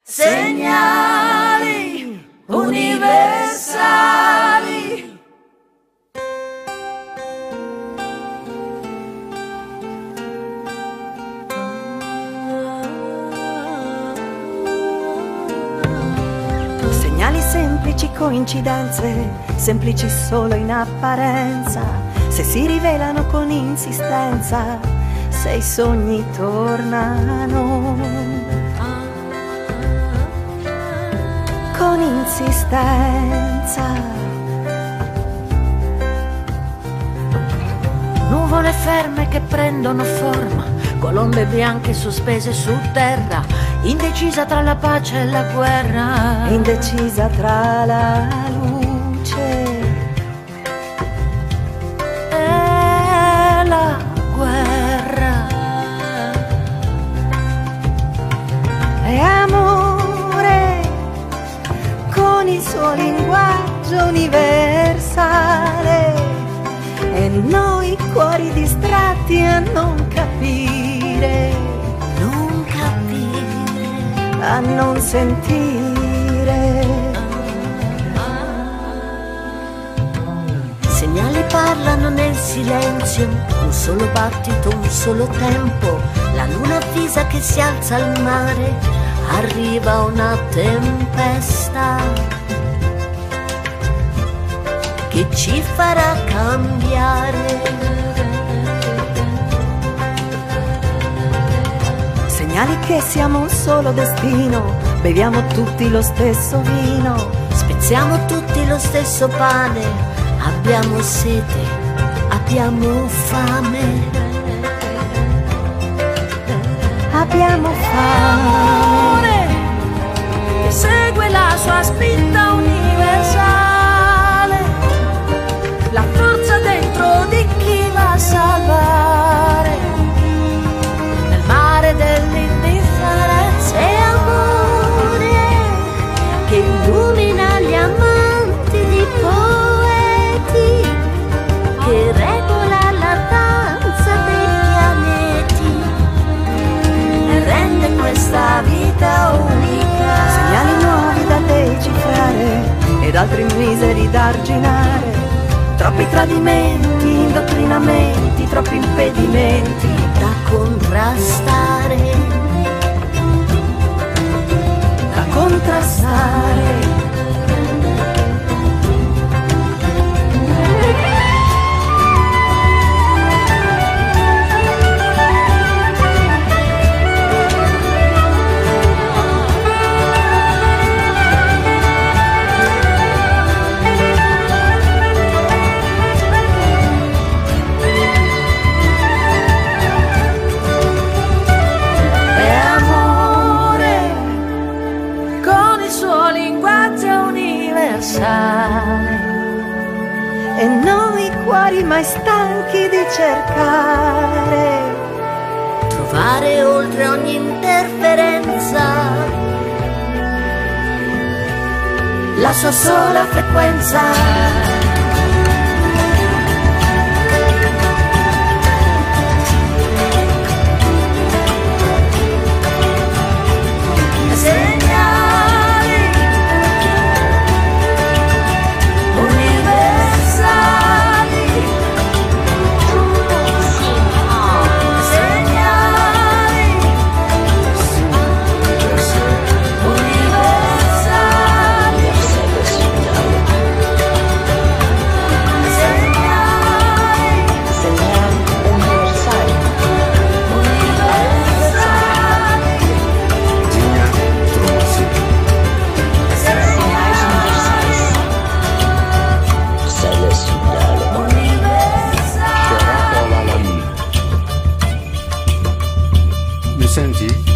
Segnali universali. Segnali semplici, coincidenze, semplici solo in apparenza, se si rivelano con insistenza, se i sogni tornano. Con insistenza. Nuvole ferme che prendono forma, colombe bianche sospese su terra, indecisa tra la pace e la guerra, Indecisa tra la luce e la guerra. e amore con il suo linguaggio universale, e noi cuori distratti a non capire, a non sentire. Segnali parlano nel silenzio, un solo battito, un solo tempo, la luna avvisa che si alza al mare, arriva una tempesta che ci farà cambiare. Segnali che siamo un solo destino, beviamo tutti lo stesso vino, Spezziamo tutti lo stesso pane, abbiamo sete, abbiamo fame. abbiamo fame. Che segue la sua spinta universale, la forza dentro di chi va a salvare, nel mare dell'indifferenza e amore che illumina gli amanti di poeti, che regola la danza dei pianeti e rende questa vita unica. Segnali nuovi da decifrare ed altri miseri da arginare, troppi tradimenti, indottrinamenti, troppi impedimenti Da contrastare, da contrastare. E noi cuori mai stanchi di cercare, trovare oltre ogni interferenza la sua sola frequenza. Mi senti?